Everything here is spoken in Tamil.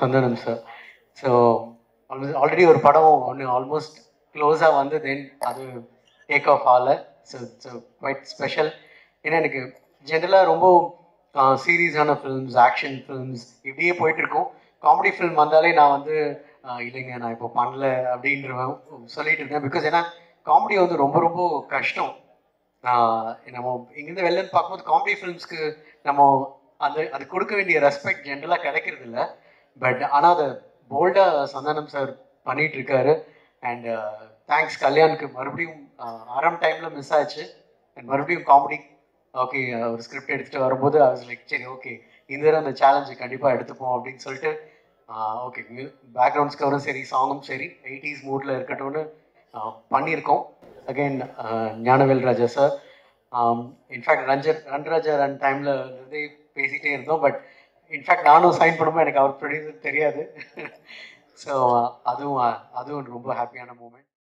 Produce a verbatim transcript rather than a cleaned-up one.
Santhanam sir. So already ஒரு படம் ஒன்று ஆல்மோஸ்ட் க்ளோஸாக வந்து தென் அது டேக் ஆஃப் ஆகல. So so quite special. ஏன்னா எனக்கு ஜென்ரலாக ரொம்ப சீரியஸான ஃபிலிம்ஸ், ஆக்ஷன் ஃபிலிம்ஸ் இப்படியே போயிட்டுருக்கோம். காமெடி ஃபிலிம் வந்தாலே நான் வந்து இல்லைங்க நான் இப்போ பண்ணல அப்படின்ற சொல்லிட்டு இருக்கேன். பிகாஸ் ஏன்னா காமெடி வந்து ரொம்ப ரொம்ப கஷ்டம். நம்ம இங்கேருந்து வெளிலன்னு பார்க்கும்போது காமெடி ஃபிலிம்ஸ்க்கு நம்ம அந்த அது கொடுக்க வேண்டிய ரெஸ்பெக்ட் ஜென்ரலாக கிடைக்கிறது இல்லை. பட் ஆனால் அதை போல்டாக சந்தானம் சார் பண்ணிட்டு இருக்காரு. அண்ட் தேங்க்ஸ் கல்யாணுக்கு மறுபடியும் ஆரம் டைமில் மிஸ் ஆச்சு. அண்ட் மறுபடியும் காமெடி ஓகே ஒரு ஸ்கிரிப்ட் எடுத்துகிட்டு வரும்போது அது லைக் சரி ஓகே இந்த தடவை அந்த சேலஞ்சு கண்டிப்பாக எடுத்துப்போம் அப்படின்னு சொல்லிட்டு ஓகே பேக்ரவுண்ட் ஸ்கோரும் சரி சாங்கும் சரி எயிட்டிஸ் மூடில் இருக்கட்டும்னு பண்ணியிருக்கோம். Again Gnanavel Raja sir, in fact ரஞ்சர் ரன்ராஜா ரன் டைமில் இருந்தே பேசிகிட்டே இருந்தோம். பட் இன்ஃபேக்ட் நானும் சைன் பண்ணும்போது எனக்கு அவர் ப்ரொடியூசர் தெரியாது. ஸோ அதுவும் அதுவும் ரொம்ப ஹாப்பியான மூமெண்ட்.